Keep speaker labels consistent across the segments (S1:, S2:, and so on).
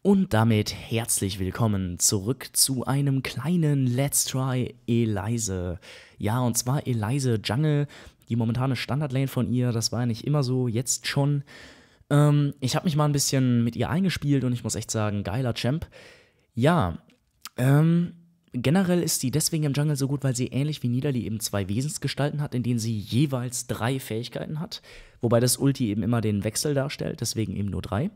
S1: Und damit herzlich willkommen zurück zu einem kleinen Let's Try Elise. Ja, und zwar Elise Jungle, die momentane Standardlane von ihr, das war ja nicht immer so, jetzt schon. Ich habe mich mal ein bisschen mit ihr eingespielt und ich muss echt sagen, geiler Champ. Ja, generell ist sie deswegen im Jungle so gut, weil sie ähnlich wie Nidalee eben zwei Wesensgestalten hat, in denen sie jeweils 3 Fähigkeiten hat. Wobei das Ulti eben immer den Wechsel darstellt, deswegen eben nur 3.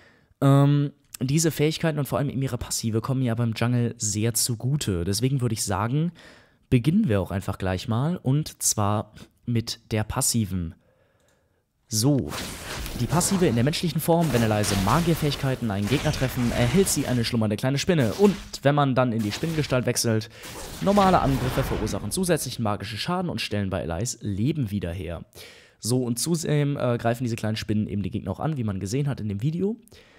S1: Diese Fähigkeiten und vor allem eben ihre Passive kommen ja beim Jungle sehr zugute. Deswegen würde ich sagen, beginnen wir auch einfach gleich mal. Und zwar mit der Passiven. So, die Passive in der menschlichen Form, wenn Elise Magierfähigkeiten einen Gegner treffen, erhält sie eine schlummernde kleine Spinne. Und wenn man dann in die Spinnengestalt wechselt, normale Angriffe verursachen zusätzlichen magischen Schaden und stellen bei Elise Leben wieder her. So, und zudem greifen diese kleinen Spinnen eben die Gegner auch an, wie man gesehen hat in dem Video.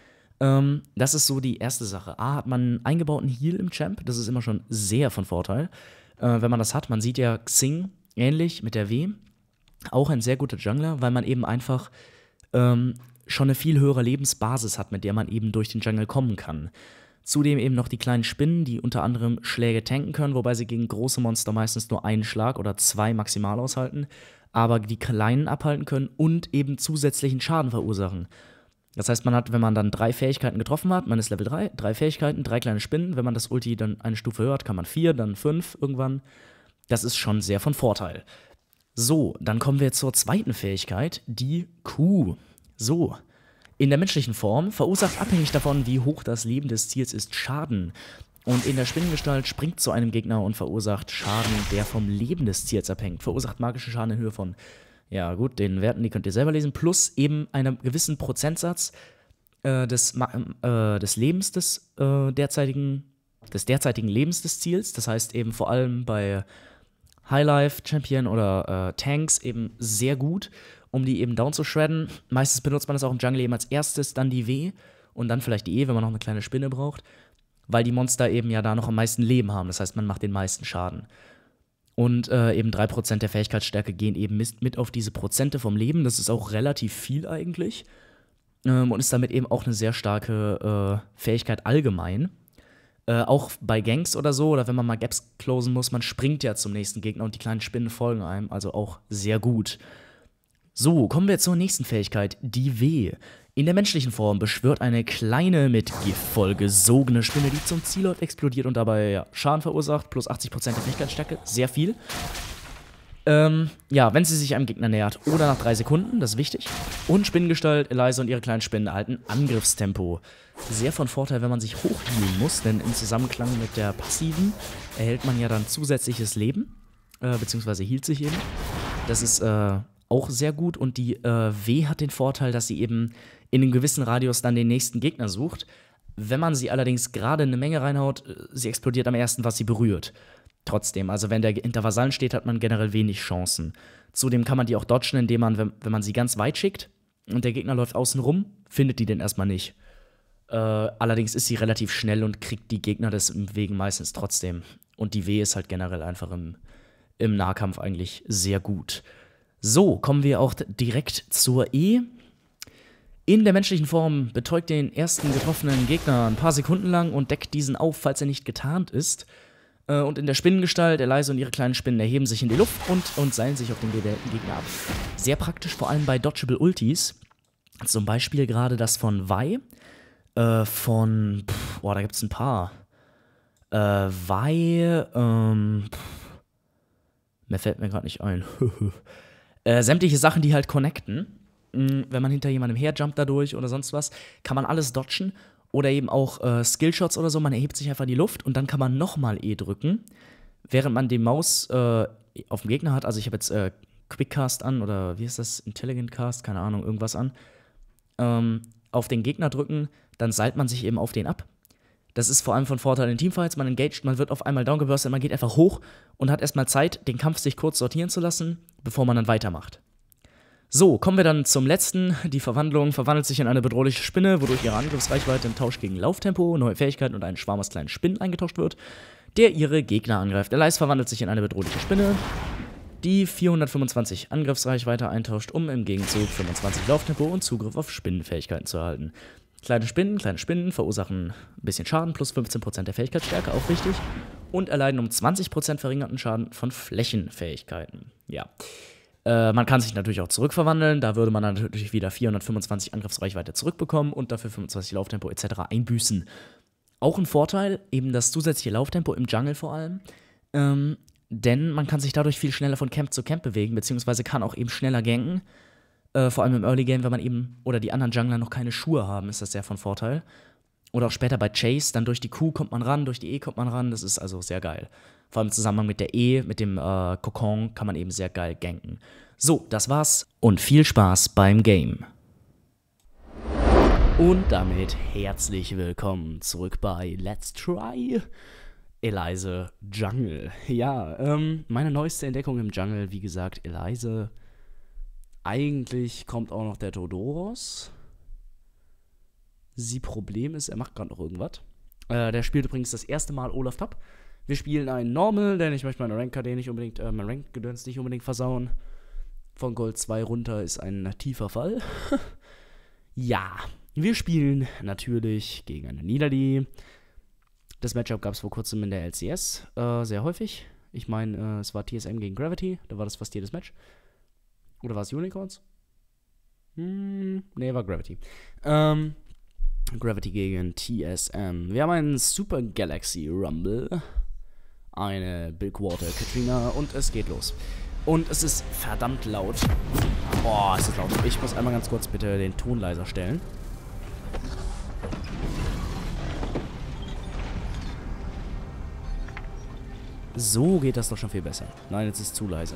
S1: Das ist so die erste Sache. A, hat man einen eingebauten Heal im Champ, das ist immer schon sehr von Vorteil. Wenn man das hat, man sieht ja Xing ähnlich mit der W, auch ein sehr guter Jungler, weil man eben einfach schon eine viel höhere Lebensbasis hat, mit der man eben durch den Jungle kommen kann. Zudem eben noch die kleinen Spinnen, die unter anderem Schläge tanken können, wobei sie gegen große Monster meistens nur einen Schlag oder 2 maximal aushalten, aber die kleinen abhalten können und eben zusätzlichen Schaden verursachen. Das heißt, man hat, wenn man dann 3 Fähigkeiten getroffen hat, man ist Level 3, 3 Fähigkeiten, 3 kleine Spinnen. Wenn man das Ulti dann eine Stufe höher hat, kann man 4, dann 5 irgendwann. Das ist schon sehr von Vorteil. So, dann kommen wir zur zweiten Fähigkeit, die Q. So, in der menschlichen Form verursacht abhängig davon, wie hoch das Leben des Ziels ist, Schaden. Und in der Spinnengestalt springt zu einem Gegner und verursacht Schaden, der vom Leben des Ziels abhängt. Verursacht magischen Schaden in Höhe von, ja gut, den Werten, die könnt ihr selber lesen, plus eben einem gewissen Prozentsatz des Lebens des derzeitigen Lebens des Ziels. Das heißt eben vor allem bei Highlife, Champion oder Tanks eben sehr gut, um die eben down zu shredden. Meistens benutzt man das auch im Jungle eben als erstes, dann die W und dann vielleicht die E, wenn man noch eine kleine Spinne braucht, weil die Monster eben ja da noch am meisten Leben haben. Das heißt, man macht den meisten Schaden. Und eben 3% der Fähigkeitsstärke gehen eben mit auf diese Prozente vom Leben. Das ist auch relativ viel eigentlich. Und ist damit eben auch eine sehr starke Fähigkeit allgemein. Auch bei Ganks oder so, oder wenn man mal Gaps closen muss, man springt ja zum nächsten Gegner und die kleinen Spinnen folgen einem. Also auch sehr gut. So, kommen wir zur nächsten Fähigkeit, die W. In der menschlichen Form beschwört eine kleine, mit Gift vollgesogene Spinne, die zum Ziel läuft, explodiert und dabei Schaden verursacht, plus 80% der Fähigkeitsstärke, sehr viel. Ja, wenn sie sich einem Gegner nähert oder nach 3 Sekunden, das ist wichtig. Und Spinnengestalt, Elise und ihre kleinen Spinnen erhalten Angriffstempo. Sehr von Vorteil, wenn man sich hochhealen muss, denn im Zusammenklang mit der Passiven erhält man ja dann zusätzliches Leben, beziehungsweise healt sich eben. Das ist auch sehr gut und die W hat den Vorteil, dass sie eben in einem gewissen Radius dann den nächsten Gegner sucht. Wenn man sie allerdings gerade in eine Menge reinhaut, sie explodiert am ersten, was sie berührt. Trotzdem, also wenn der hinter Vasallen steht, hat man generell wenig Chancen. Zudem kann man die auch dodgen, indem man, wenn man sie ganz weit schickt und der Gegner läuft außen rum, findet die den erstmal nicht. Allerdings ist sie relativ schnell und kriegt die Gegner deswegen meistens trotzdem. Und die W ist halt generell einfach im Nahkampf eigentlich sehr gut. So, kommen wir auch direkt zur E. In der menschlichen Form betäubt den ersten getroffenen Gegner ein paar Sekunden lang und deckt diesen auf, falls er nicht getarnt ist. Und in der Spinnengestalt, Elise und ihre kleinen Spinnen erheben sich in die Luft und seilen sich auf den gewählten Gegner ab. Sehr praktisch, vor allem bei Dodgeable Ultis. Zum Beispiel gerade das von Vi. Da gibt es ein paar. Vi, mehr fällt mir gerade nicht ein. Sämtliche Sachen, die halt connecten. Wenn man hinter jemandem herjumpt dadurch oder sonst was, kann man alles dodgen. Oder eben auch Skillshots oder so, man erhebt sich einfach in die Luft und dann kann man nochmal E drücken, während man die Maus auf dem Gegner hat. Also ich habe jetzt Quickcast an oder wie ist das? Intelligent Cast, keine Ahnung, irgendwas an. Auf den Gegner drücken, dann seilt man sich eben auf den ab. Das ist vor allem von Vorteil in Teamfights, man engaged, man wird auf einmal downgeburstet, man geht einfach hoch und hat erstmal Zeit, den Kampf sich kurz sortieren zu lassen, bevor man dann weitermacht. So, kommen wir dann zum letzten. Die Verwandlung verwandelt sich in eine bedrohliche Spinne, wodurch ihre Angriffsreichweite im Tausch gegen Lauftempo, neue Fähigkeiten und einen Schwarm aus kleinen Spinnen eingetauscht wird, der ihre Gegner angreift. Elise verwandelt sich in eine bedrohliche Spinne, die 425 Angriffsreichweite eintauscht, um im Gegenzug 25 Lauftempo und Zugriff auf Spinnenfähigkeiten zu erhalten. Kleine Spinnen verursachen ein bisschen Schaden, plus 15% der Fähigkeitsstärke, auch wichtig. Und erleiden um 20% verringerten Schaden von Flächenfähigkeiten. Ja. Man kann sich natürlich auch zurückverwandeln, da würde man dann natürlich wieder 425 Angriffsreichweite zurückbekommen und dafür 25 Lauftempo etc. einbüßen. Auch ein Vorteil, eben das zusätzliche Lauftempo im Jungle vor allem, denn man kann sich dadurch viel schneller von Camp zu Camp bewegen, beziehungsweise kann auch eben schneller ganken. Vor allem im Early Game, wenn man eben, oder die anderen Jungler noch keine Schuhe haben, ist das sehr von Vorteil. Oder auch später bei Chase, dann durch die Q kommt man ran, durch die E kommt man ran, das ist also sehr geil. Vor allem im Zusammenhang mit der E, mit dem Kokon, kann man eben sehr geil ganken. So, das war's und viel Spaß beim Game. Und damit herzlich willkommen zurück bei Let's Try Elise Jungle. Ja, meine neueste Entdeckung im Jungle, wie gesagt, Elise. Eigentlich kommt auch noch der Todoros. Sie Problem ist, er macht gerade noch irgendwas. Der spielt übrigens das erste Mal Olaf Tab. Wir spielen einen Normal, denn ich möchte meine Rank-KD nicht unbedingt, mein Rank-Gedöns nicht unbedingt versauen. Von Gold 2 runter ist ein tiefer Fall. Ja, wir spielen natürlich gegen eine Nidalee. Das Matchup gab es vor kurzem in der LCS sehr häufig. Ich meine, es war TSM gegen Gravity, da war das fast jedes Match. Oder war es Unicorns? Nee, war Gravity. Gravity gegen TSM. Wir haben einen Super Galaxy Rumble, eine Bilgewater Katrina und es geht los. Und es ist verdammt laut. Boah, es ist laut. Ich muss einmal ganz kurz bitte den Ton leiser stellen. So geht das doch schon viel besser. Nein, jetzt ist es zu leise.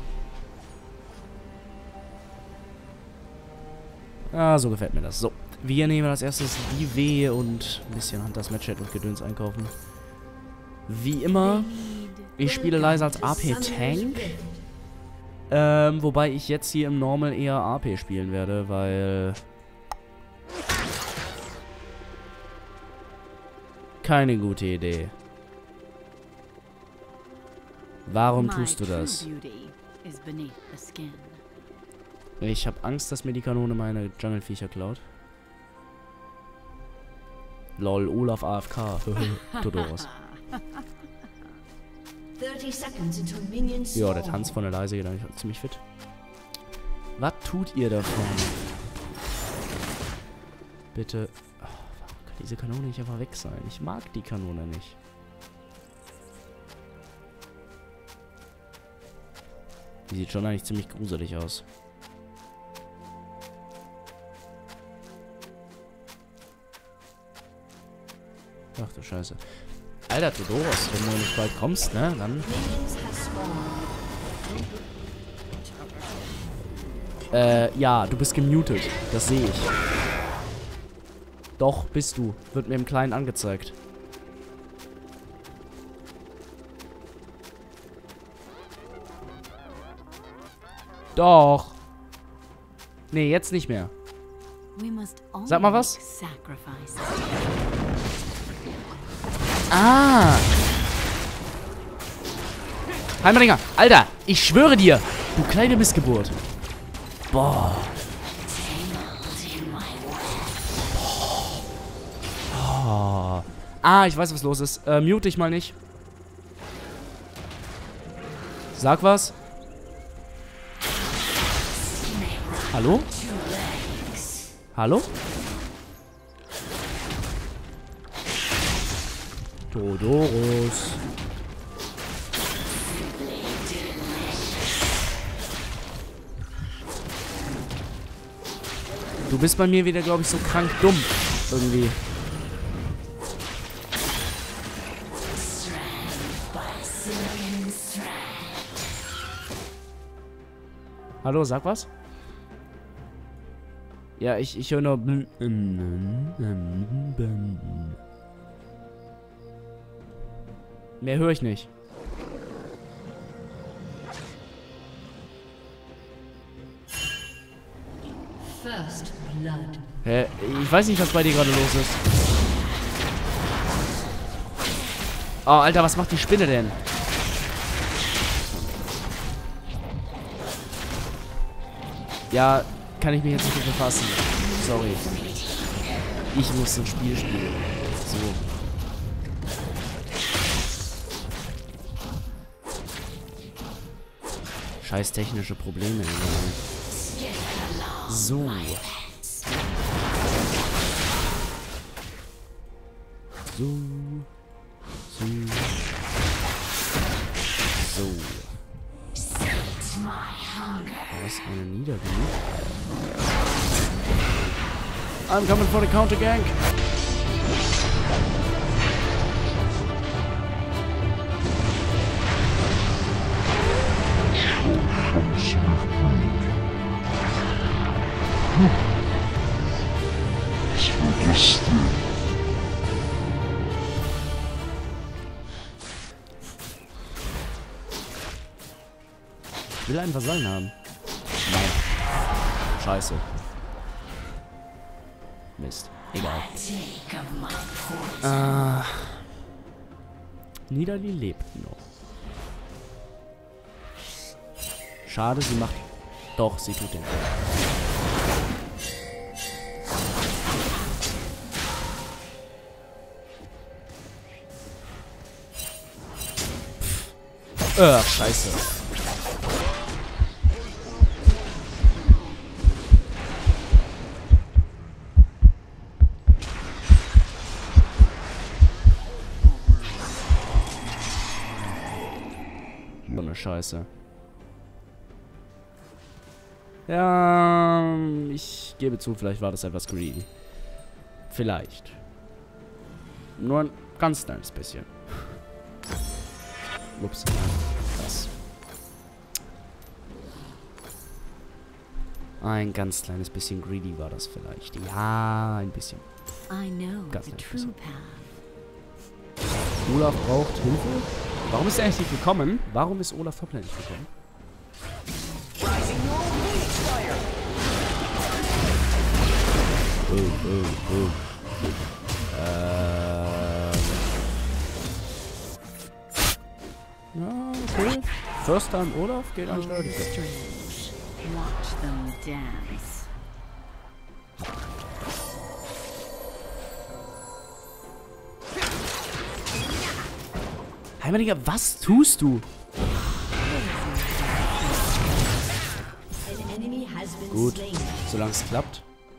S1: Ah, so gefällt mir das. So, wir nehmen als erstes die W und ein bisschen Hunters Matchet und Gedöns einkaufen. Wie immer, ich spiele leise als AP-Tank. Wobei ich jetzt hier im Normal eher AP spielen werde, weil... Keine gute Idee. Warum tust du das? Ich habe Angst, dass mir die Kanone meine Jungle-Viecher klaut. Lol, Olaf AFK. Todoros. Ja, der Tanz von Elise geht eigentlich ziemlich fit. Was tut ihr davon? Bitte. Oh, warum kann diese Kanone nicht einfach weg sein? Ich mag die Kanone nicht. Die sieht schon eigentlich ziemlich gruselig aus. Ach du Scheiße. Alter, Todoros, wenn du nicht bald kommst, ne, dann... ja, du bist gemutet. Das sehe ich. Doch, bist du. Wird mir im Kleinen angezeigt. Doch. Nee, jetzt nicht mehr. Sag mal was. Ah. Heimringer, Alter, ich schwöre dir, du kleine Missgeburt. Boah. Oh. Ah, ich weiß, was los ist. Mute dich mal nicht. Sag was. Hallo? Hallo? Todoros. Du bist bei mir wieder, glaube ich, so krank dumm. Irgendwie. Hallo, sag was? Ja, ich höre nur... Mehr höre ich nicht. Hä? Ich weiß nicht, was bei dir gerade los ist. Oh, Alter, was macht die Spinne denn? Ja, kann ich mich jetzt nicht mit befassen. Sorry. Ich muss ein Spiel spielen. So. Scheiß technische Probleme. So. So. So. So. Da ist eine niedergelegt. I'm coming for the counter gang. Ich will einen Vasallen haben. Nein. Scheiße. Mist. Egal. Nidalee lebt noch. Schade, sie macht... Doch, sie tut den Fehler. Scheiße. So eine Scheiße. Ja, ich gebe zu, vielleicht war das etwas greedy. Vielleicht. Nur ein ganz kleines bisschen. Ups, nein, das. Ein ganz kleines bisschen greedy war das vielleicht. Ja, ein bisschen. Ganz kleines bisschen. Olaf braucht Hilfe? Warum ist er eigentlich nicht gekommen? Warum ist Olaf Toppler nicht gekommen? Ja, okay. First time Olaf geht eigentlich relativ gut.
S2: Watch them dance.
S1: Heimanniger, was tust du? Gut, solange es klappt.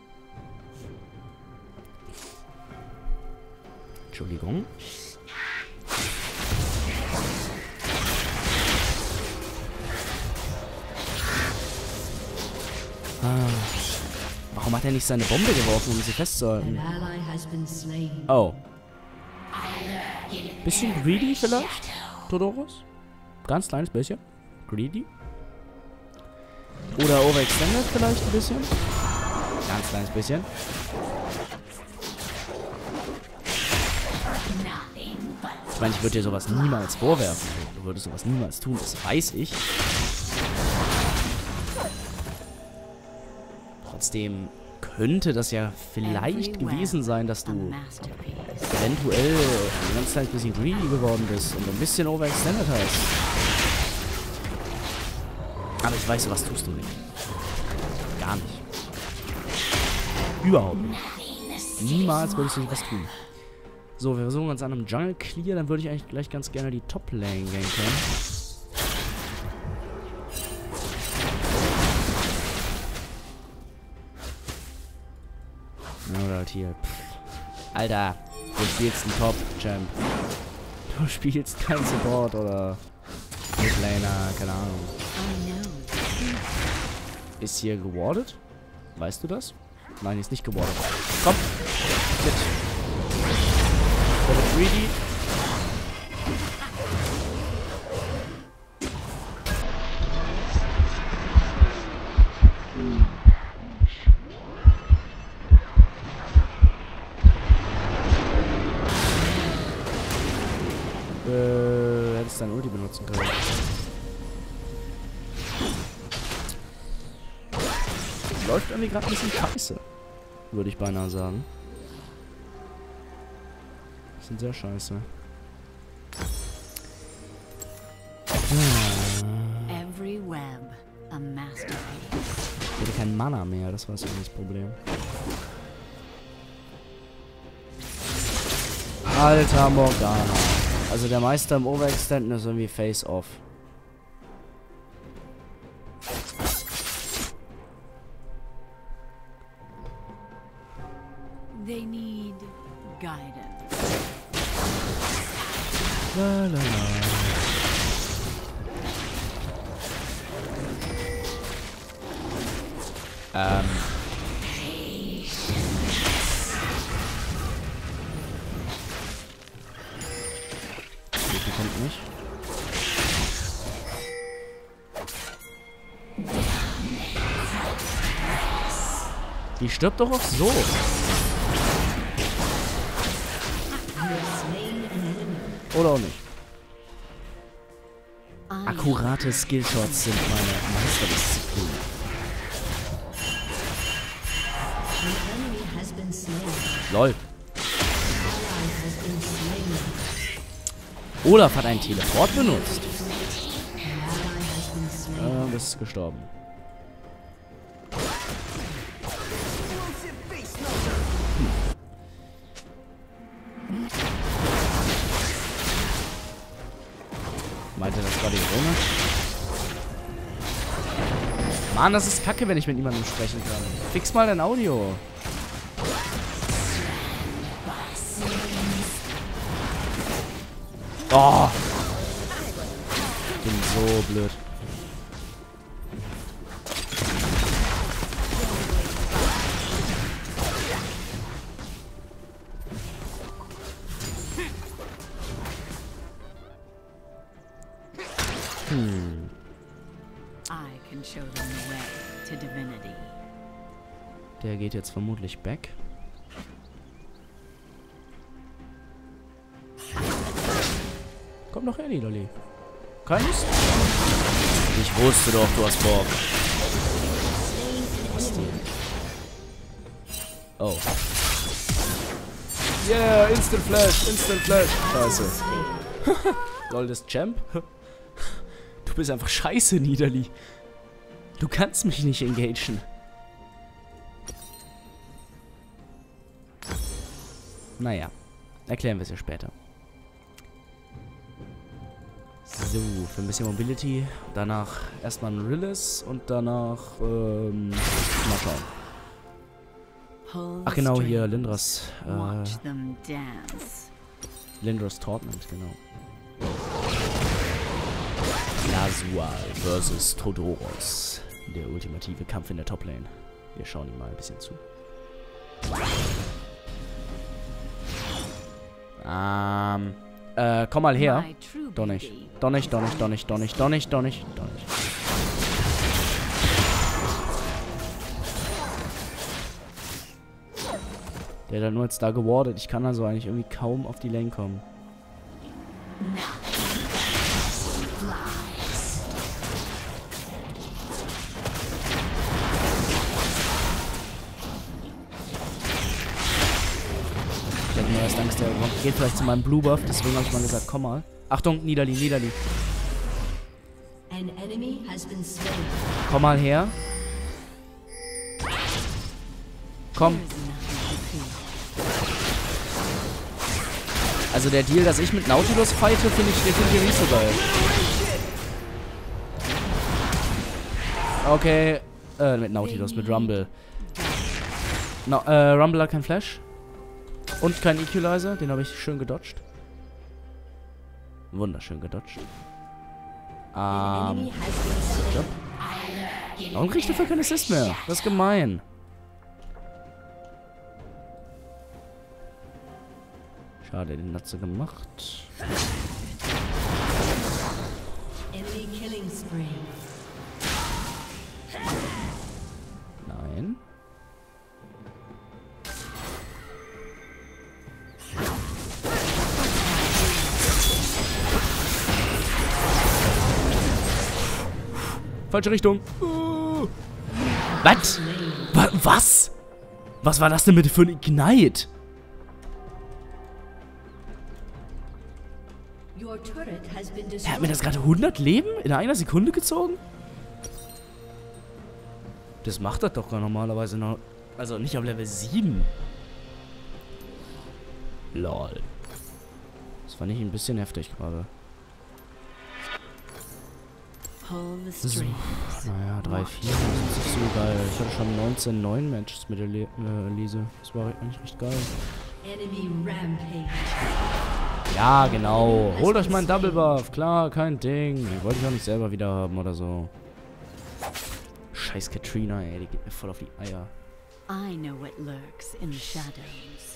S1: Entschuldigung. Warum hat er nicht seine Bombe geworfen, um sie festzuhalten? Oh. Bisschen greedy vielleicht? Todoros? Ganz kleines bisschen. Greedy? Oder overextended vielleicht ein bisschen? Ganz kleines bisschen. Ich meine, ich würde dir sowas niemals vorwerfen. Du würdest sowas niemals tun, das weiß ich. Trotzdem könnte das ja vielleicht gewesen sein, dass du eventuell ein ganz kleines bisschen greedy geworden bist und ein bisschen overextended hast. Aber ich weiß, was tust du nicht. Gar nicht. Überhaupt nicht. Niemals würdest du was tun. So, wir versuchen uns an einem Jungle Clear, dann würde ich eigentlich gleich ganz gerne die Top-Lane ganken. Oder halt hier. Alter, du spielst einen Top-Champ. Du spielst kein Support oder Midlaner, keine Ahnung. Ist hier gewardet? Weißt du das? Nein, ist nicht gewardet. Komm! Mit! Der wird greedy. Hättest dein Ulti benutzen können. Läuft irgendwie gerade ein bisschen scheiße. Würde ich beinahe sagen. Das sind sehr scheiße.
S2: Every web, a masterpiece.
S1: Ich hatte kein Mana mehr, das war so das Problem.
S3: Alter Morgana. Also der Meister im Overextenden ist irgendwie face-off.
S2: They need guidance.
S3: La, la, la. Die kommt nicht. Die stirbt doch auch so. Oder auch nicht. Akkurate Skillshots sind meine Meisterdisziplin. Lol. Olaf hat einen Teleport benutzt. Bist gestorben. Meinte das gerade ironisch? Mann, das ist kacke, wenn ich mit niemandem sprechen kann. Fix mal dein Audio. Oh. Ich bin so blöd.
S2: I can show them the way to divinity.
S3: Der geht jetzt vermutlich back. Komm doch her, Niederli. Kannst? Ich wusste doch, du hast Bock. Oh. Yeah, Instant Flash, Instant Flash. Scheiße. Lol, das Champ? Du bist einfach scheiße, Niederli. Du kannst mich nicht engagen. Naja, erklären wir es ja später. So, für ein bisschen Mobility. Danach erstmal ein Rillis und danach, mal schauen. Ach genau, hier Lindras, Lindras Torment, genau. Lazual versus Todoros. Der ultimative Kampf in der Toplane. Wir schauen ihm mal ein bisschen zu. Komm mal her. Doch nicht. Doch nicht, doch nicht, doch nicht, doch nicht, doch nicht, doch nicht, doch nicht. Der hat dann nur jetzt da gewardet. Ich kann also eigentlich irgendwie kaum auf die Lane kommen. Ich hatte mir erst Angst, der geht vielleicht zu meinem Blue Buff, deswegen habe ich mal gesagt, komm mal. Achtung, Niederli, Niederli. Komm mal her. Komm. Also der Deal, dass ich mit Nautilus fighte, finde ich nicht so geil. Okay, mit Nautilus, mit Rumble. No, Rumble hat kein Flash. Und kein Equalizer, den habe ich schön gedodged. Wunderschön gedodged. Warum krieg ich dafür keinen Assist mehr? Das ist gemein. Schade, den hat sie gemacht. Nein. Falsche Richtung. Was? Was? Was war das denn bitte für ein Ignite? Er hat mir das gerade 100 Leben in einer Sekunde gezogen? Das macht das doch normalerweise noch. Also nicht auf Level 7. Lol. fand ich ein bisschen heftig gerade.
S2: Pull the
S3: So,
S2: strings.
S3: naja, 3-4, das ist nicht so geil. Ich hatte schon 19-9 Matches mit der Elise. Das war eigentlich recht geil.
S4: Enemy rampage.
S3: Ja, genau. Holt euch mal einen Double Buff. Klar, kein Ding. Den wollte ich auch nicht selber wieder haben oder so. Scheiß Katrina, ey. Die geht mir voll auf die Eier.
S2: I know what lurks in the shadows.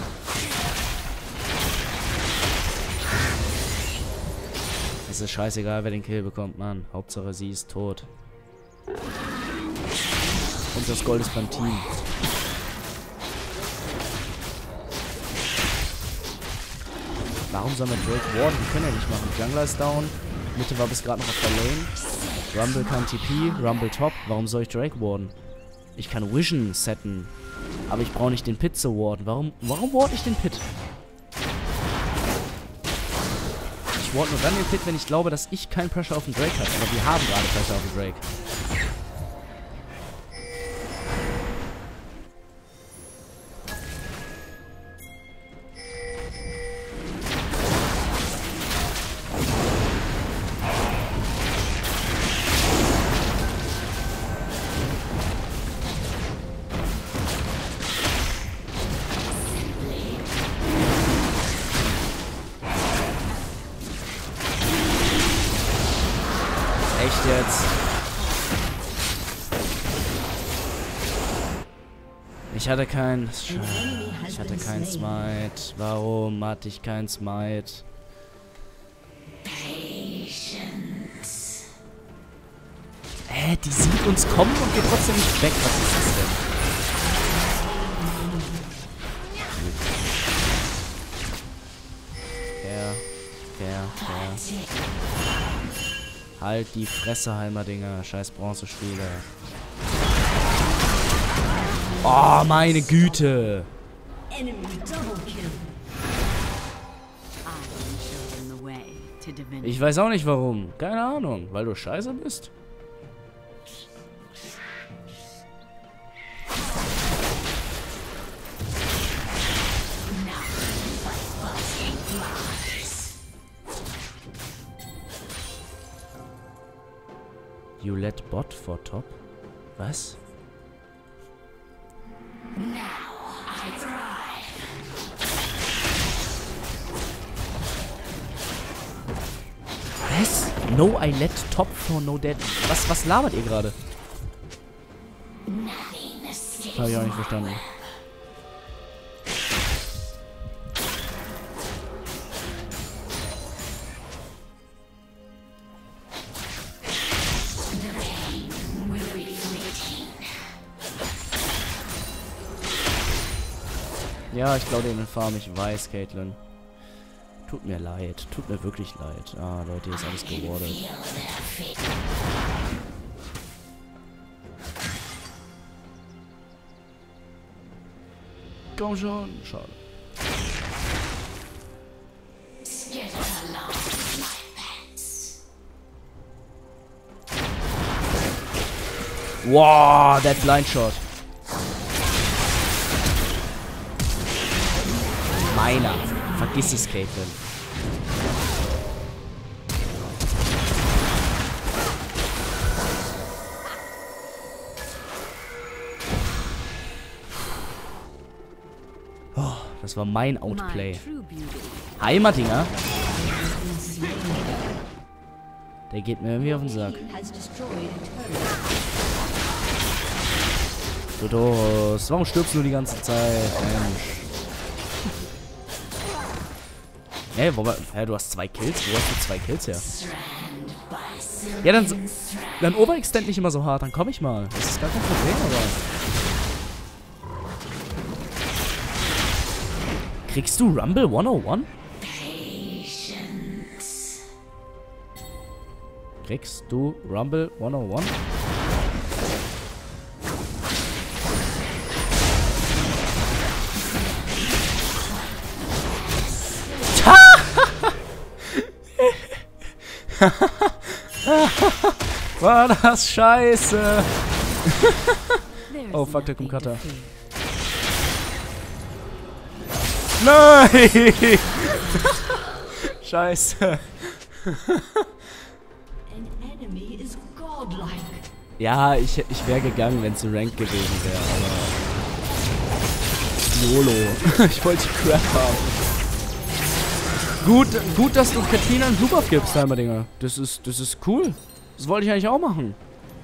S3: Es ist scheißegal, wer den Kill bekommt, Mann. Hauptsache, sie ist tot. Und das Gold ist beim Team. Warum soll man Drake warden? Die können ja nicht machen. Jungler ist down. Mitte war bis gerade noch auf der Lane. Rumble kann TP. Rumble top. Warum soll ich Drake warden? Ich kann Vision setten. Aber ich brauche nicht den Pit zu warden. Warum ward ich den Pit? Ich ward nur dann den Pit, wenn ich glaube, dass ich keinen Pressure auf den Drake habe. Aber wir haben gerade Pressure auf den Drake. Echt jetzt? Ich hatte kein... Ich hatte kein Smite. Warum hatte ich kein Smite? Die sieht uns kommen und geht trotzdem nicht weg. Was ist das denn? Fair. Halt die Fresse, Heimerdinger. Scheiß Bronzespiele. Oh, meine Güte.
S4: Enemy double kill.
S2: I can show them the way to divinity.
S3: Ich weiß auch nicht warum. Keine Ahnung. Weil du scheiße bist? You let bot for top? Was? Was? No, I let top for no dead. Was labert ihr gerade? Hab ich auch nicht verstanden. Ja, ich glaube den Farm, ich weiß, Caitlyn. Tut mir leid, tut mir wirklich leid. Ah, Leute, hier ist alles gewordet. Komm schon, schade. Wow, that blind shot. Meiner. Vergiss es, Caitlyn. Oh, das war mein Outplay.
S2: My true beauty.
S3: Heimerdinger. Der geht mir irgendwie auf den Sack.
S4: Has destroyed a turret.
S3: Dodos, warum stirbst du die ganze Zeit? Mensch. Hä, du hast 2 Kills? Wo hast du 2 Kills her? Ja, dann overextend nicht immer so hart, dann komme ich mal. Das ist gar kein Problem, aber... Kriegst du Rumble 101? Kriegst du Rumble 101? War das scheiße.
S2: There's
S3: Oh fuck, da kommt
S2: nothing to
S3: Cutter.
S2: fear.
S3: Nein! Scheiße.
S4: An enemy is godlike.
S3: Ja, ich wäre gegangen, wenn es ein Rank gewesen wäre, aber... YOLO. Ich wollte die Crap haben. Gut, dass du Katrina einen Blue Buff gibst, Heimerdinger. Das ist cool. Das wollte ich eigentlich auch machen.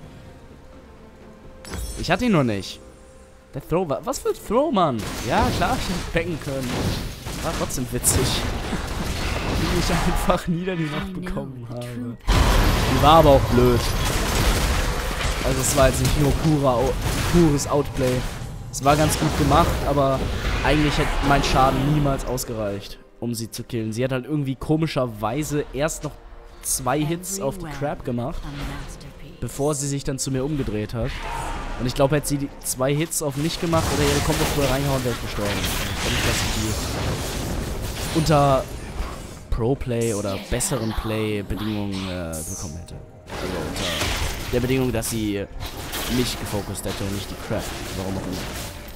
S3: Ich hatte ihn noch nicht. Der Throw, was für ein Throw, Mann? Ja, klar, ich hätte backen können. War trotzdem witzig. Wie ich einfach Niederli noch bekommen habe. Die war aber auch blöd. Also es war jetzt nicht nur pures Outplay. Es war ganz gut gemacht, aber eigentlich hätte mein Schaden niemals ausgereicht, um sie zu killen. Sie hat halt irgendwie komischerweise erst noch 2 Hits auf die Crab gemacht, bevor sie sich dann zu mir umgedreht hat. Und ich glaube, hätte sie die 2 Hits auf mich gemacht oder ihre Combo früher reingehauen, wäre ich gestorben. Ich glaube nicht, dass sie die unter Pro-Play oder besseren Play-Bedingungen bekommen hätte. Also unter der Bedingung, dass sie mich gefokust hätte und nicht die Crab. Warum auch immer.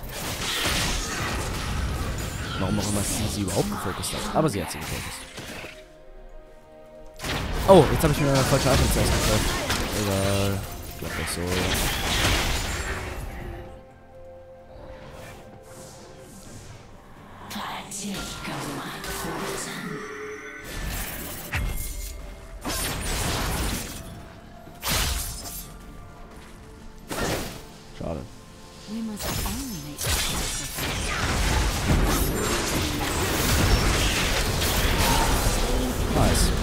S3: Warum auch immer sie überhaupt gefokust hat. Aber sie hat sie gefokust. Oh, jetzt habe ich mir eine falsche Items ausgekauft. Egal. Ich glaube das so. Schade.
S2: We must all make sacrifices.
S3: Nice.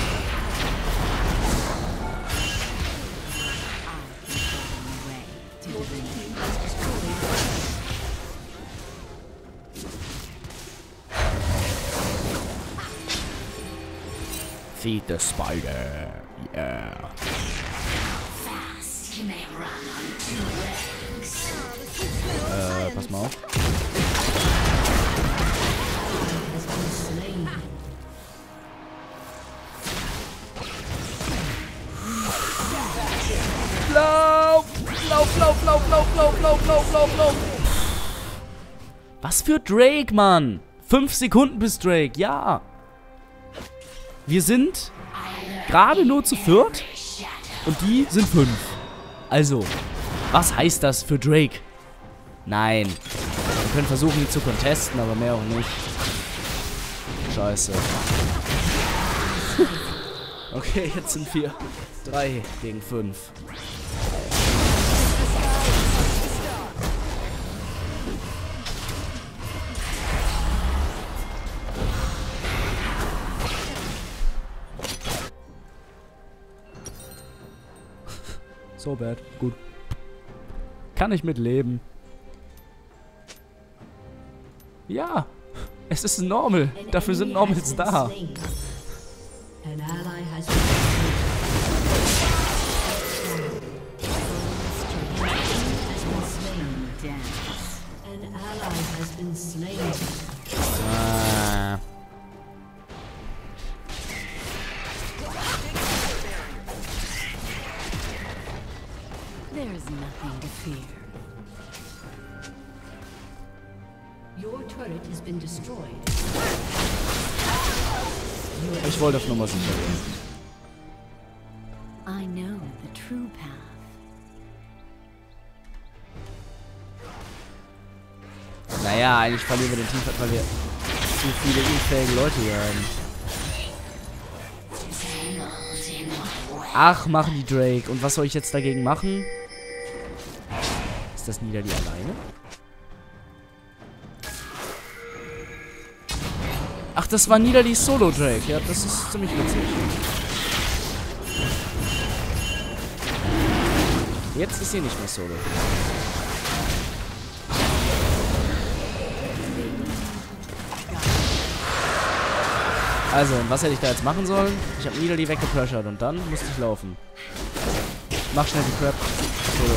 S3: Feed the spider. Yeah. Pass mal auf. Lauf! Lauf, lauf, lauf, lauf, lauf, lauf, lauf, lauf, lauf! Was für Drake, Mann? 5 Sekunden bis Drake, ja! Wir sind gerade nur zu 4 und die sind 5. Also, was heißt das für Drake? Nein. Wir können versuchen, ihn zu contesten, aber mehr auch nicht. Scheiße. Okay, jetzt sind wir 3 gegen 5. So bad. Gut. Kann ich mitleben. Ja. Es ist normal. Dafür sind Normals da.
S4: An ally has been slain.
S2: There's nothing to fear.
S4: Your turret has been destroyed.
S3: Ich wollte auf Nummer sicher gehen.
S2: I know the true path.
S3: Naja, eigentlich verlieren wir den Teamfight, weil wir zu viele unfähige Leute hier haben. Ach, machen die Drake. Und was soll ich jetzt dagegen machen? Ist das Niederli alleine? Ach, das war Niederlis Solo-Drake. Ja, das ist ziemlich witzig. Jetzt ist sie nicht mehr Solo. Also, und was hätte ich da jetzt machen sollen? Ich habe Niederli weggepressert und dann musste ich laufen. Mach schnell die Crap. Solo.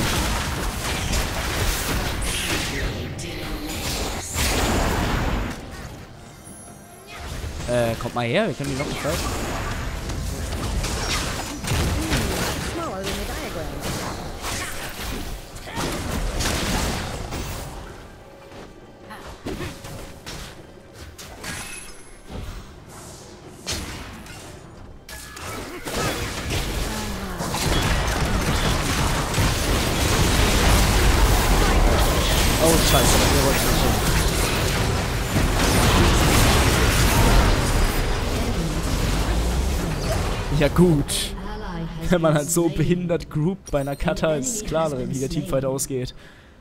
S3: Kommt mal her, wir können die noch nicht fighten. scheiße, hier wollte ich nicht hin. Ja gut. Wenn man halt so behindert groupt bei einer Kata, ist klar, wie der Teamfight ausgeht.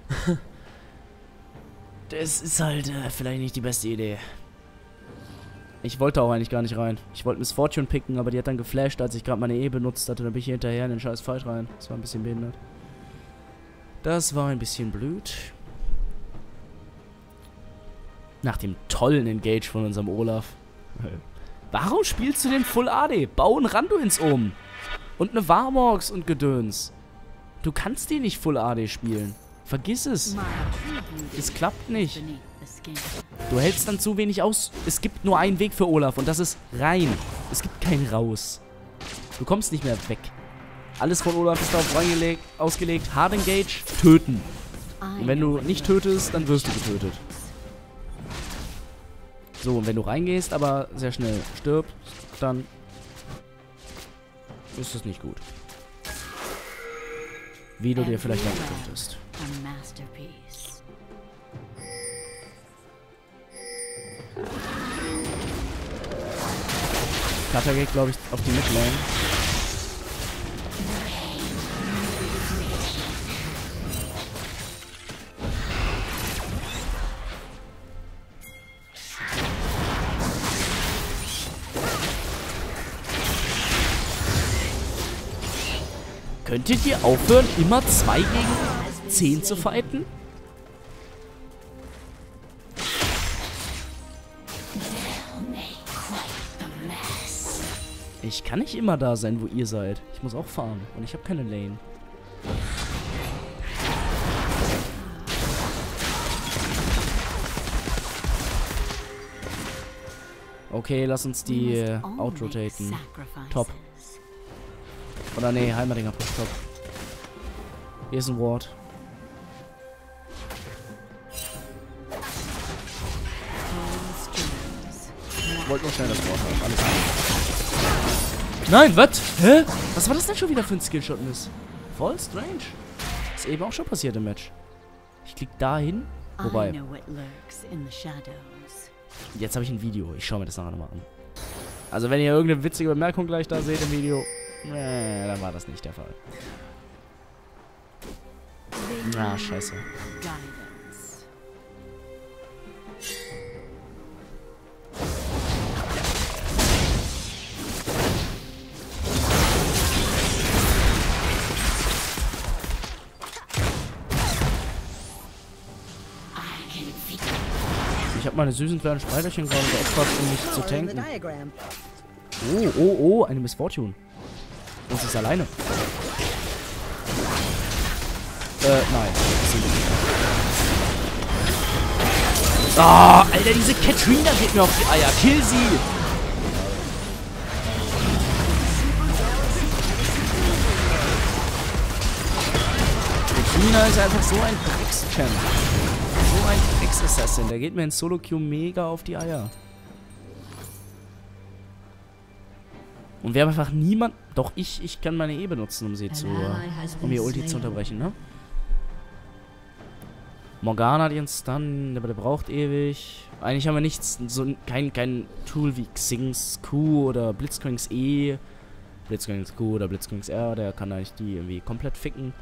S3: Das ist halt vielleicht nicht die beste Idee. Ich wollte auch eigentlich gar nicht rein. Ich wollte Miss Fortune picken, aber die hat dann geflasht, als ich gerade meine E benutzt hatte. Dann bin ich hier hinterher in den scheiß Fight rein. Das war ein bisschen behindert. Das war ein bisschen blöd. Nach dem tollen Engage von unserem Olaf. Warum spielst du den Full AD? Bau einen Randuins um. Und eine Warmogs und Gedöns. Du kannst die nicht Full AD spielen. Vergiss es. Es klappt nicht. Du hältst dann zu wenig aus. Es gibt nur einen Weg für Olaf und das ist rein. Es gibt kein raus. Du kommst nicht mehr weg. Alles von Olaf ist darauf ausgelegt. Hard Engage, töten. Und wenn du nicht tötest, dann wirst du getötet. So, und wenn du reingehst, aber sehr schnell stirbst, dann ist es nicht gut. Wie du dir vielleicht denken könntest. Kata geht, glaube ich, auf die Midlane. Könntet ihr aufhören, immer 2 gegen 10 zu fighten? Ich kann nicht immer da sein, wo ihr seid. Ich muss auch farmen. Und ich habe keine Lane. Okay, lass uns die outrotaten. Top. Oder nee, Heimerdinger push top. Hier ist ein Ward. Ich wollte nur schnell das Ward haben. Alles klar. Nein, was? Hä? Was war das denn schon wieder für ein Skillshot-Miss? Voll strange. Ist eben auch schon passiert im Match. Ich klick da hin. Wobei. Jetzt habe ich ein Video. Ich schaue mir das nachher nochmal an. Also wenn ihr irgendeine witzige Bemerkung gleich da seht im Video, dann war das nicht der Fall. Na, scheiße. Ich habe meine süßen kleinen Speicherchen gerade geopfert, um mich zu tanken. Oh, eine Miss Fortune. Und sie ist alleine. Nein. Ah, Alter, diese Katrina geht mir auf die Eier. Kill sie! Katrina ist einfach so ein Drecks-Champ. So ein Drecks-Assassin. Der geht mir in Solo-Queue mega auf die Eier. Und wir haben einfach niemand... Doch, ich kann meine E benutzen, um sie zu... um ihr Ulti zu unterbrechen, ne? Morgana hat ihren Stun, aber der braucht ewig. Eigentlich haben wir nichts... so kein Tool wie Xing's Q oder Blitzcranks E. Blitzcranks Q oder Blitzcranks R, der kann eigentlich die irgendwie komplett ficken.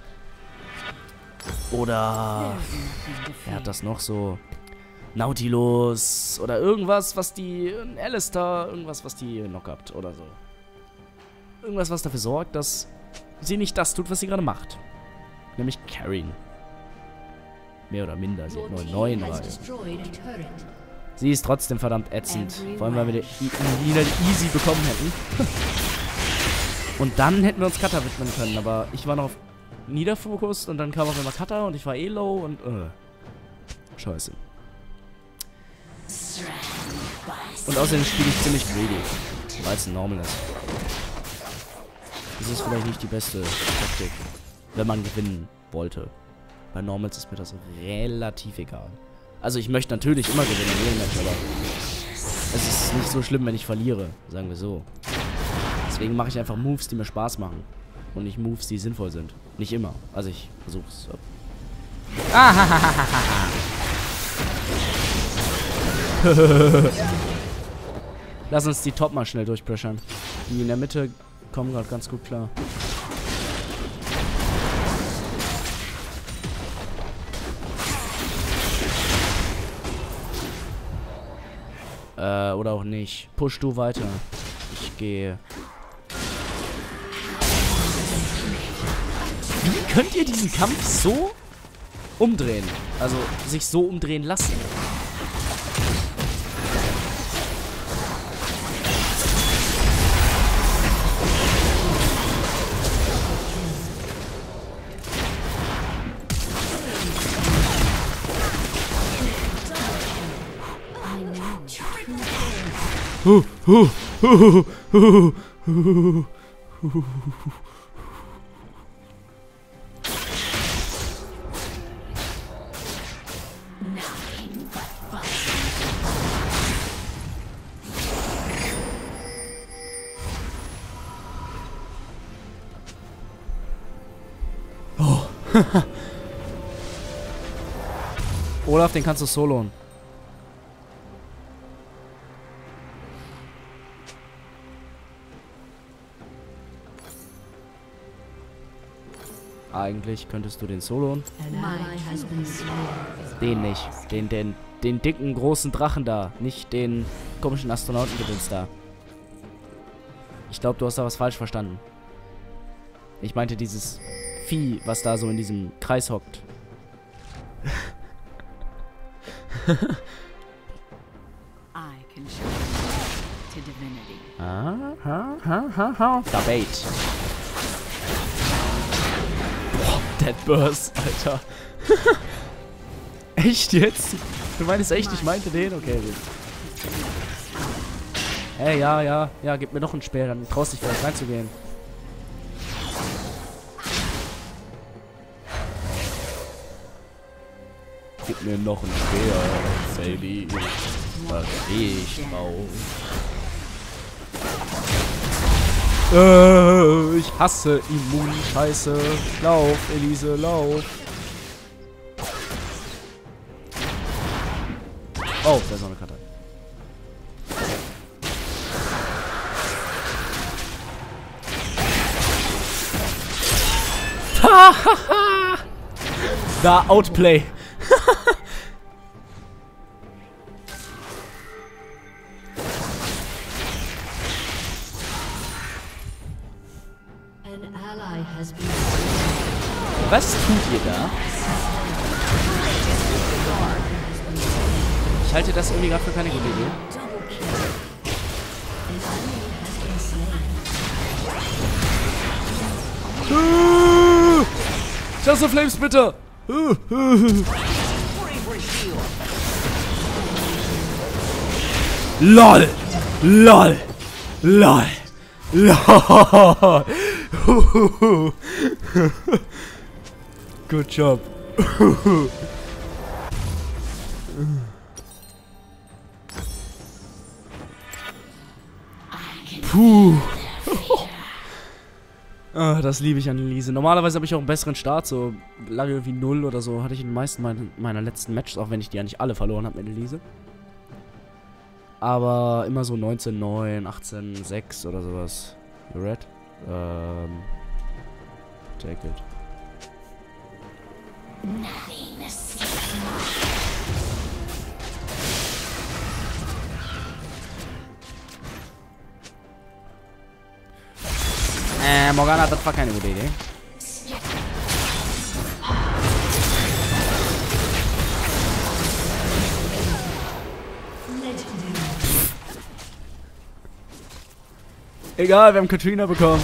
S3: Oder... er hat das noch so... Nautilus oder irgendwas, was die... Alistair, irgendwas, was die knockupt oder so. Irgendwas, was dafür sorgt, dass sie nicht das tut, was sie gerade macht. Nämlich carryen. Mehr oder minder. Sie hat nur 9 Reihe. Sie ist trotzdem verdammt ätzend. Vor allem, weil wir wieder easy bekommen hätten. Und dann hätten wir uns Kata widmen können. Aber ich war noch auf Niederfokus und dann kam auf einmal Kata und ich war eh low und... scheiße. Und außerdem spiele ich ziemlich greedy. Weil es ein Normal ist. Das ist vielleicht nicht die beste Taktik, wenn man gewinnen wollte. Bei Normals ist mir das relativ egal. Also ich möchte natürlich immer gewinnen in jedem Match, aber es ist nicht so schlimm, wenn ich verliere, sagen wir so. Deswegen mache ich einfach Moves, die mir Spaß machen. Und nicht Moves, die sinnvoll sind. Nicht immer. Also ich versuche es. Lass uns die Top mal schnell durchpressern. Die in der Mitte kommen gerade ganz gut klar. Oder auch nicht. Push du weiter. Ich gehe. Wie könnt ihr diesen Kampf so umdrehen? Also sich so umdrehen lassen? Olaf, den kannst du soloen. Eigentlich könntest du den soloen. Den nicht. Den dicken, großen Drachen da. Nicht den komischen Astronautengedöns da. Ich glaube, du hast da was falsch verstanden. Ich meinte dieses Vieh, was da so in diesem Kreis hockt.
S2: I can show you to divinity.
S3: Da Bait. Boah, Dead Burst, Alter. Echt jetzt? Du meinst echt, ich meinte den? Okay, gut. Hey, ja, gib mir noch ein Speer, dann traust dich vielleicht reinzugehen. Gib mir noch ein Speer, Baby. Da steh ich drauf. Ich hasse Immun-Scheiße. Lauf, Elise, lauf. Oh, da ist noch eine Karte. Da, Outplay.
S4: An ally has been
S3: Was tut ihr da? Ich halte das irgendwie gerade für keine gute Idee.
S4: double kill. An enemy has been slain.
S3: Just of Flames, bitte! LOL! LOL! LOL! LOL! Good job. Puh. Ah, das liebe ich an Elise. Normalerweise habe ich auch einen besseren Start, so lange wie 0 oder so hatte ich in den meisten meiner letzten Matches, auch wenn ich die ja nicht alle verloren habe mit Elise. Aber immer so 19-9, 18-6 oder sowas. You read? Take it. Morgana, das war keine gute Idee. Egal, wir haben Katrina bekommen.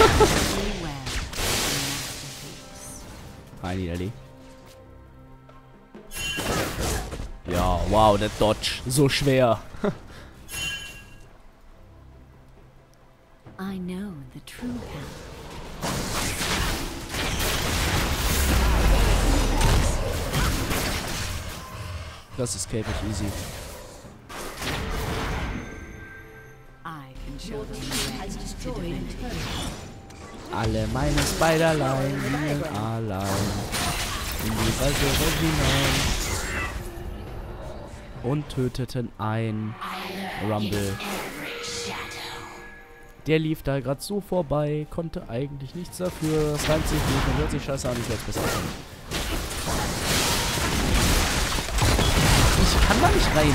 S3: Hi, Niederli. Ja, wow, der Dodge. So schwer.
S2: I know the true path.
S3: Das ist käfig easy.
S2: I can show them the way to divinity.
S3: Alle meine Spiderlein liegen allein in die Welt hinein. und töteten ein Rumble. Der lief da gerade so vorbei, konnte eigentlich nichts dafür. Das reimt sich nicht und hört sich scheiße an, ich werde besser an. Ich kann da nicht rein.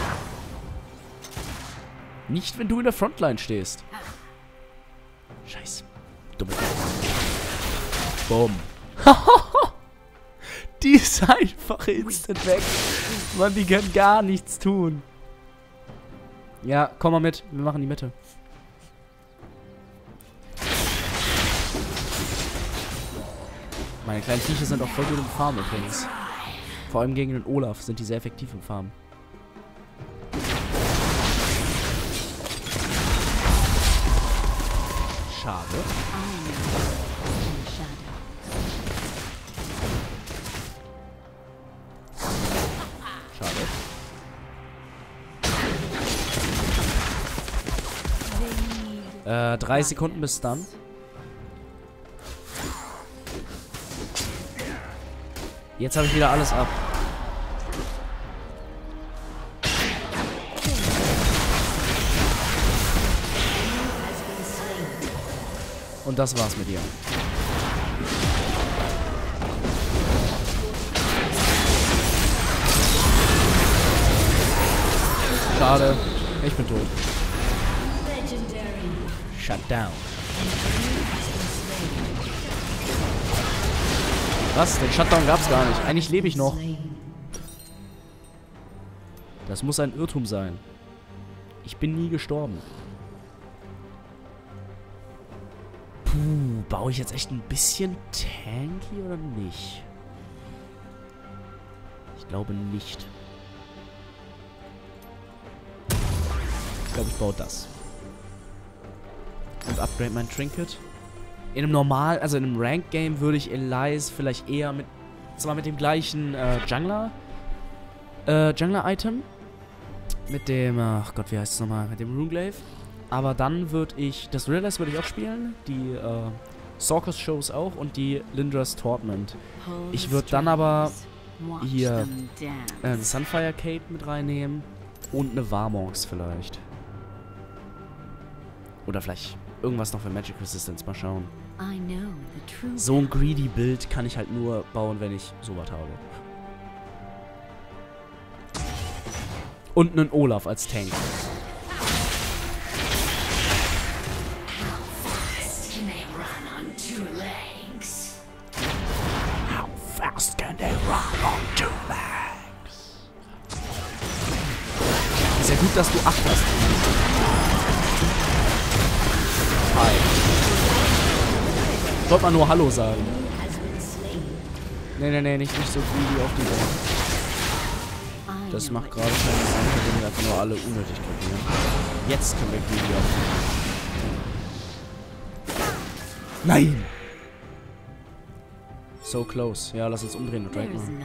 S3: Nicht, wenn du in der Frontline stehst. Scheiße. Dumme Bumm. Die ist einfach instant weg. Mann, die können gar nichts tun. Ja, komm mal mit. Wir machen die Mitte. Meine kleinen Viecher sind auch voll gut im Farmen übrigens. Vor allem gegen den Olaf sind die sehr effektiv im Farmen. Schade. Schade. 3 Sekunden bis dann. Jetzt habe ich wieder alles ab. Und das war's mit ihr. Schade. Ich bin tot. Shut down. Was? Den Shutdown gab's gar nicht. Eigentlich lebe ich noch. Das muss ein Irrtum sein. Ich bin nie gestorben. Puh, baue ich jetzt echt ein bisschen tanky oder nicht? Ich glaube nicht. Ich glaube, ich baue das. Und upgrade mein Trinket. In einem normal, also in einem Rank-Game würde ich Elise vielleicht eher mit, zwar mit dem gleichen Jungler-Item. Mit dem, ach Gott, wie heißt es nochmal? Mit dem Runeglaive. Aber dann würde ich, das Realize würde ich auch spielen, die Sorcus Shows auch und die Lindra's Torment. Ich würde dann aber hier eine Sunfire Cape mit reinnehmen und eine Warmox vielleicht. Oder vielleicht irgendwas noch für Magic Resistance, mal schauen. So ein greedy Build kann ich halt nur bauen, wenn ich sowas habe. Und einen Olaf als Tank. How fast can they run on 2 legs? Ist ja gut, dass du 8 hast. Hi. Ich wollte mal nur Hallo sagen. Nee, nicht so greedy auf die Welt. Das macht gerade keinen Sinn, wenn wir einfach nur alle unnötig probieren. Jetzt können wir greedy auf die Welt. Nein! So close. Ja, lass uns umdrehen und Drake machen.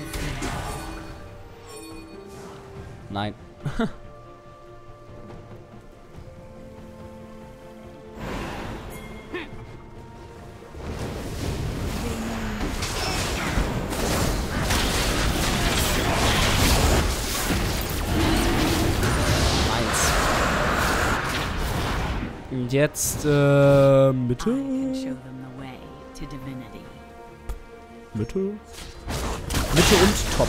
S3: Nein. Und jetzt, Mitte? Mitte? Mitte und Top.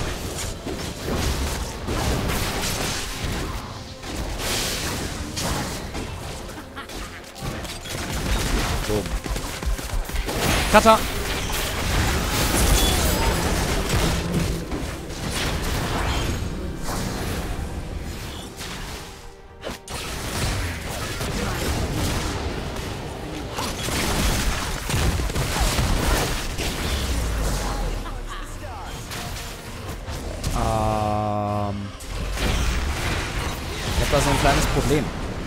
S3: So. Cutter! Ich hab da so ein kleines Problem.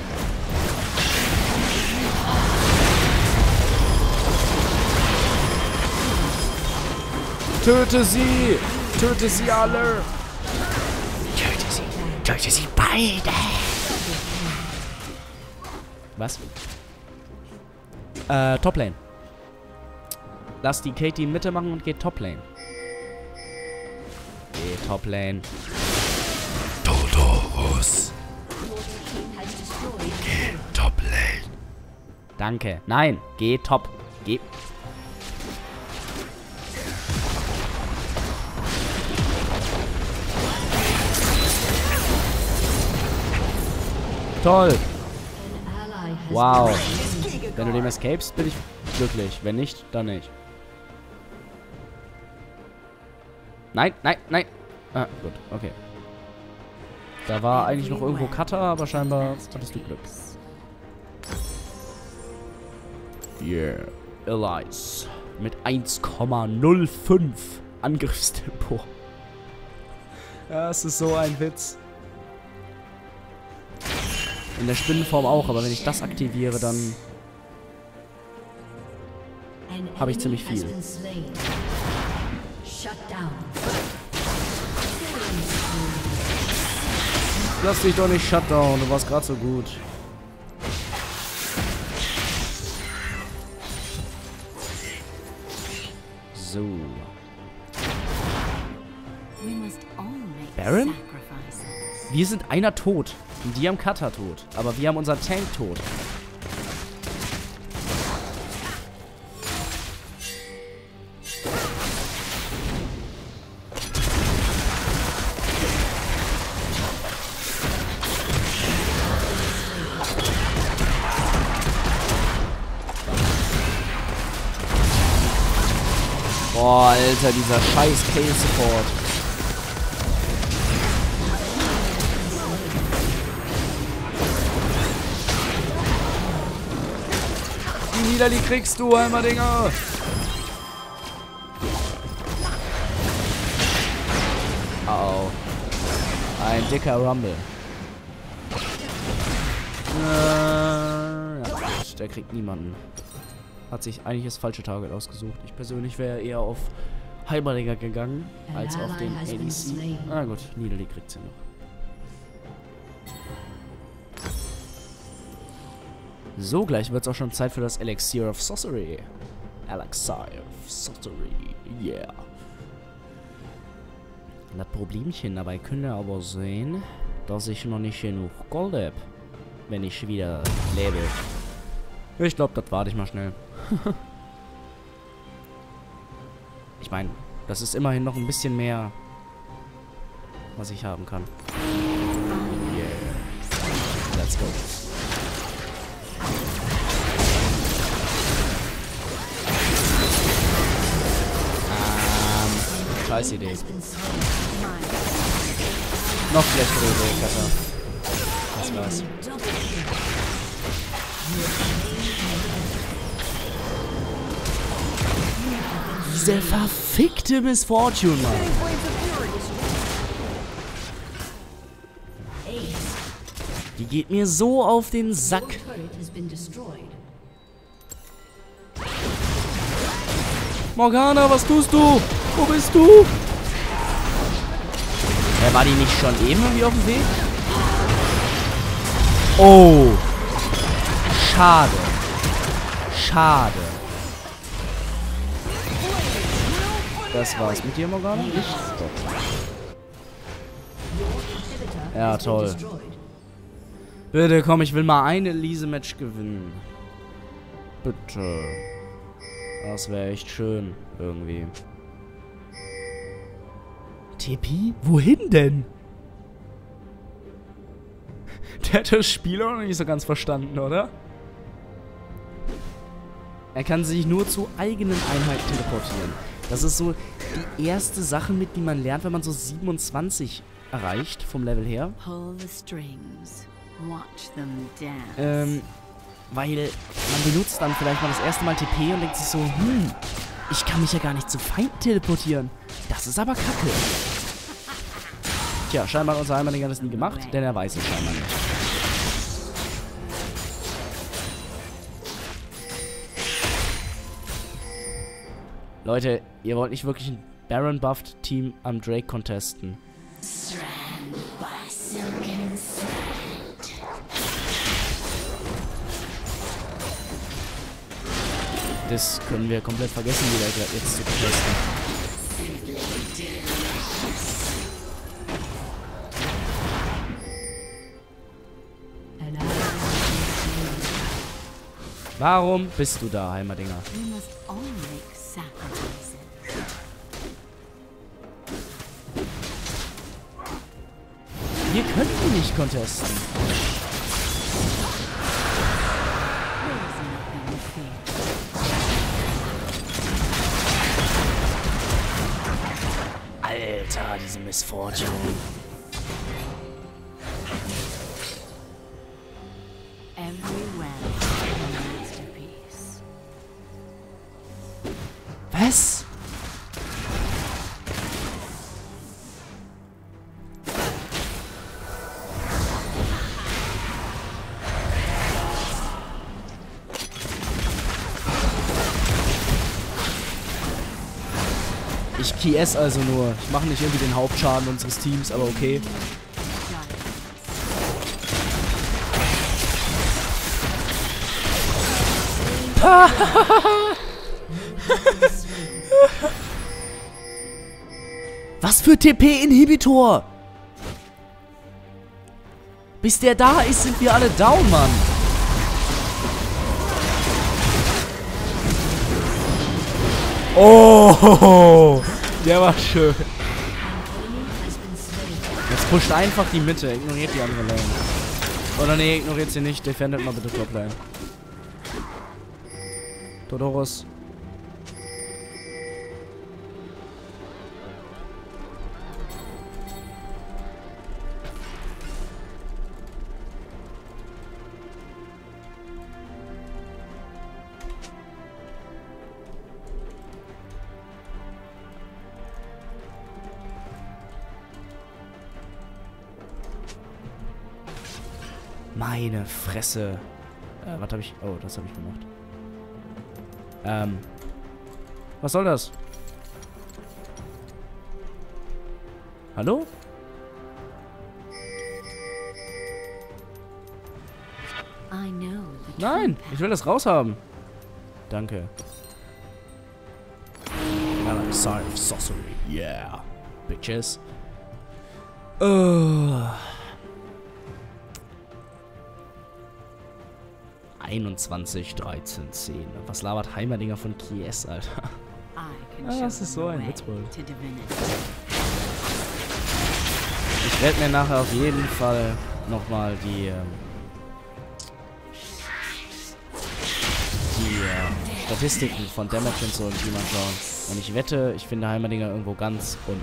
S3: Töte sie! Töte sie alle! Töte sie! Töte sie beide! Was? Toplane. Lass die Katie Mitte machen und geht Toplane. Toplane. Los. Geh Top Lane. Danke. Nein, geh Top. Geh. Toll. Wow. Wenn du dem escapest, bin ich glücklich. Wenn nicht, dann nicht. Nein, nein, nein. Ah, gut, okay. Da war eigentlich noch irgendwo Cutter, aber scheinbar hattest du Glück. Yeah. Elise. Mit 1,05 Angriffstempo. Ja, es ist so ein Witz. In der Spinnenform auch, aber wenn ich das aktiviere, dann habe ich ziemlich viel. Lass dich doch nicht shutdown, du warst gerade so gut. So. Baron? Wir sind einer tot. Und die haben Cutter tot. Aber wir haben unseren Tank tot. Boah, Alter, dieser scheiß Kill-Support. Die Niederli kriegst du, Heimerdinger. Oh. Ein dicker Rumble. Ja, der kriegt niemanden. Hat sich eigentlich das falsche Target ausgesucht. Ich persönlich wäre eher auf Heimerdinger gegangen, als auf den ADC. Na gut, Niederli kriegt sie noch. So, gleich wird es auch schon Zeit für das Elixir of Sorcery. Elixir of Sorcery, yeah. Das Problemchen dabei könnt ihr aber sehen, dass ich noch nicht genug Gold habe, wenn ich wieder lebe. Ich glaube, das warte ich mal schnell. Ich meine, das ist immerhin noch ein bisschen mehr, was ich haben kann. Yeah. Let's go. Scheiß Idee. Noch schlechtere Idee, Kata. Das war's. Diese verfickte Miss Fortune, Mann. Die geht mir so auf den Sack. Morgana, was tust du? Wo bist du? Ja, war die nicht schon eben irgendwie auf dem Weg? Oh. Schade. Schade. Das war's mit dir, Morgana? Nicht? Ja, toll. Bitte, komm, ich will mal ein Elise-Match gewinnen. Bitte. Das wäre echt schön, irgendwie. TP? Wohin denn? Der hat das Spiel auch noch nicht so ganz verstanden, oder? Er kann sich nur zu eigenen Einheiten teleportieren. Das ist so die erste Sache, mit die man lernt, wenn man so 27 erreicht, vom Level her. Weil man benutzt dann vielleicht mal das erste Mal TP und denkt sich so, ich kann mich ja gar nicht zu Feinden teleportieren. Das ist aber kacke. Tja, scheinbar hat unser Heimerdinger das nie gemacht, denn er weiß es scheinbar nicht. Leute, ihr wollt nicht wirklich ein Baron-Buffed-Team am Drake contesten. Das können wir komplett vergessen, wieder jetzt zu testen. Warum bist du da, Heimerdinger?
S2: We must all make sacrifices.
S3: Wir können die nicht contesten.
S2: There is nothing to fear.
S3: Alter, diese Miss Fortune.
S2: Every well is a masterpiece.
S3: Was? Ich KS also nur. Ich mache nicht irgendwie den Hauptschaden unseres Teams, aber okay. Was für TP-Inhibitor? Bis der da ist, sind wir alle down, Mann. Oh, der war schön. Jetzt pusht einfach die Mitte, ignoriert die andere Lane. Oder nee, ignoriert sie nicht, defendet mal bitte Top Lane. Todorus. Meine Fresse. Was habe ich... Oh, das habe ich gemacht. Was soll das? Hallo?
S2: I know the
S3: Nein, ich will das raushaben. Danke. Side of Sorcery. Yeah. Bitches. 21, 13, 10. Was labert Heimerdinger von KS, Alter? Das ist so ein Witz wohl. Ich werde mir nachher auf jeden Fall nochmal die Statistiken von Damage und so im Team anschauen. Und ich wette, ich finde Heimerdinger irgendwo ganz unten.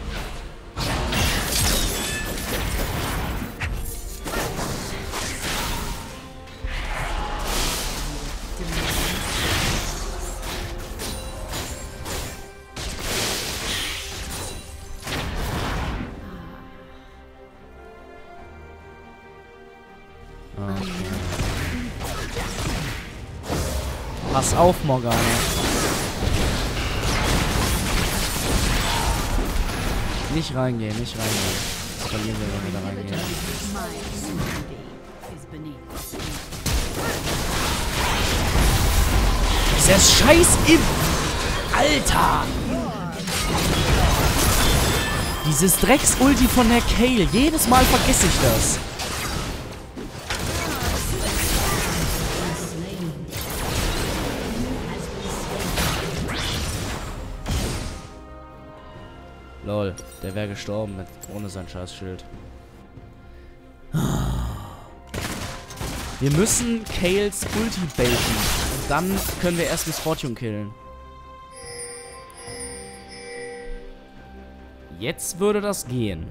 S3: Pass auf, Morgana. Nicht reingehen, nicht reingehen. Das verlieren wir, wenn wir da reingehen. Dieses scheiß Alter! Dieses Drecks-Ulti von der Kayle. Jedes Mal vergesse ich das. Lol, der wäre gestorben ohne sein Scheißschild. Wir müssen Kayles Ulti baiten. Und dann können wir erst Miss Fortune killen. Jetzt würde das gehen.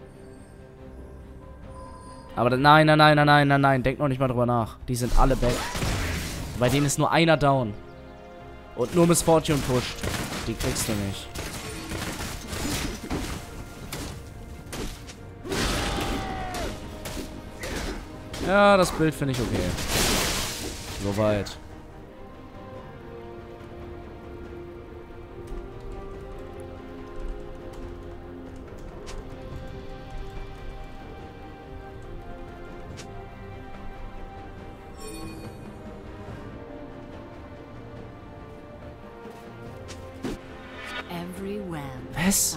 S3: Aber nein. Denkt noch nicht mal drüber nach. Die sind alle back. Bei denen ist nur einer down. Und nur Miss Fortune pusht. Die kriegst du nicht. Ja, das Bild finde ich okay. Soweit. Was?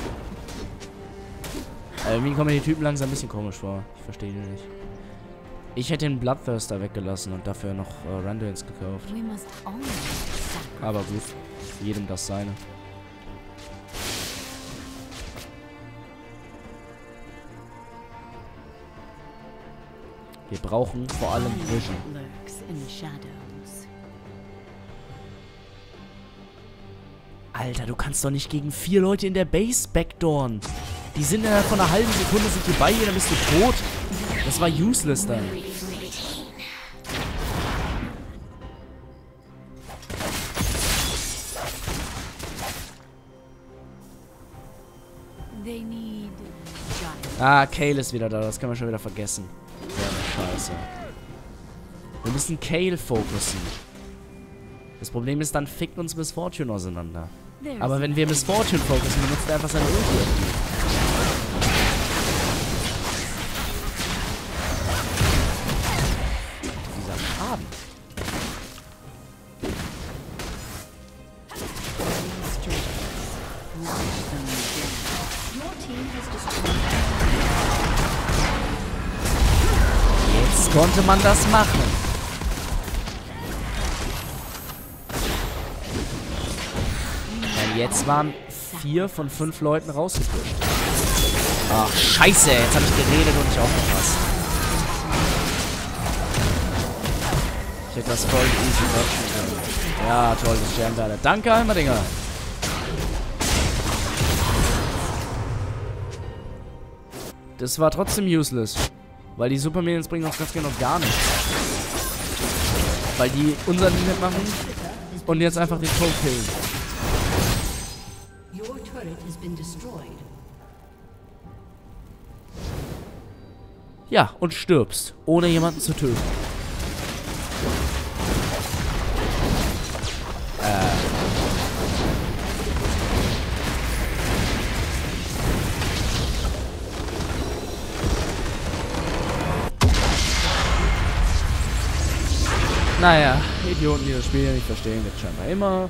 S3: Irgendwie kommen mir die Typen langsam ein bisschen komisch vor. Ich verstehe die nicht. Ich hätte den Bloodthirster weggelassen und dafür noch Randuins gekauft.
S2: We must always sacrifice.
S3: Aber gut, jedem das seine. Wir brauchen vor allem Vision.
S2: Lurks in the shadows.
S3: Alter, du kannst doch nicht gegen 4 Leute in der Base backdooren. Die sind innerhalb von einer halben Sekunde sind die bei dir, dann bist du tot. Das war useless dann.
S2: They need giant.
S3: Ah, Kayle ist wieder da, das kann man schon wieder vergessen. Ja, scheiße. Wir müssen Kayle fokussen. Das Problem ist, dann fickt uns Miss Fortune auseinander. Aber wenn wir Miss Fortune fokussen, benutzt er einfach seine Ulti. Dieser Schaden.
S4: Your team has destroyed.
S3: Jetzt konnte man das machen. Denn jetzt waren 4 von 5 Leuten rausgepusht. Ach, scheiße, jetzt habe ich geredet und nicht aufgepasst. Ich hätte das voll easy dodgen können. Ja, toll, das Jam-Bälle. Danke, Heimerdinger. Das war trotzdem useless. Weil die Super Minions bringen uns ganz genau gar nichts. Weil die unser Limit machen und jetzt einfach den Tod killen.
S4: Your turret has been destroyed.
S3: Ja, und stirbst, ohne jemanden zu töten. Naja, Idioten, die das Spiel nicht verstehen, wird scheinbar immer.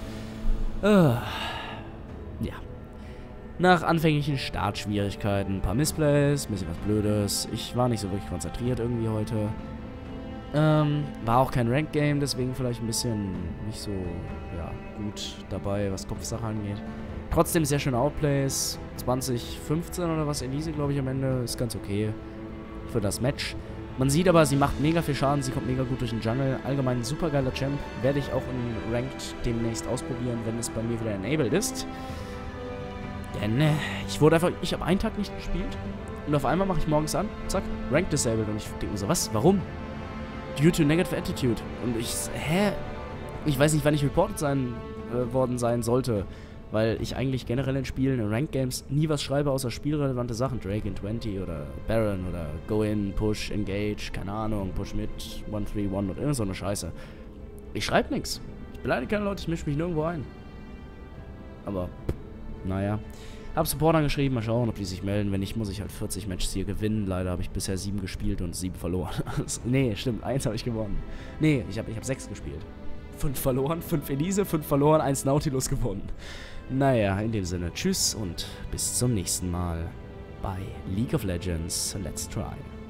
S3: Ja. Nach anfänglichen Startschwierigkeiten, ein paar Missplays, ein bisschen was Blödes. Ich war nicht so wirklich konzentriert irgendwie heute. War auch kein Rank-Game, deswegen vielleicht ein bisschen nicht so ja, gut dabei, was Kopfsache angeht. Trotzdem sehr schöne Outplays. 2015 oder was, Elise, glaube ich, am Ende. Ist ganz okay für das Match. Man sieht aber, sie macht mega viel Schaden, sie kommt mega gut durch den Jungle. Allgemein ein super geiler Champ. Werde ich auch in Ranked demnächst ausprobieren, wenn es bei mir wieder enabled ist. Denn ich habe einen Tag nicht gespielt und auf einmal mache ich morgens an, zack, Rank disabled. Und ich denke mir so, was? Warum? Due to negative attitude. Und ich weiß nicht, wann ich reported worden sein sollte. Weil ich eigentlich generell in Spielen, in Ranked Games, nie was schreibe, außer spielrelevante Sachen. Drake in 20 oder Baron oder Go in, Push, Engage, keine Ahnung, Push mit, 1-3-1 oder irgend so eine Scheiße. Ich schreibe nichts. Ich beleidige keine Leute, ich mische mich nirgendwo ein. Aber, naja. Hab Support angeschrieben, mal schauen, ob die sich melden. Wenn nicht, muss ich halt 40 Matches hier gewinnen. Leider habe ich bisher 7 gespielt und 7 verloren. Nee, stimmt, 1 habe ich gewonnen. Nee, ich hab 6 gespielt. 5 verloren, 5 Elise, 5 verloren, 1 Nautilus gewonnen. Naja, in dem Sinne, tschüss und bis zum nächsten Mal bei League of Legends Let's Try.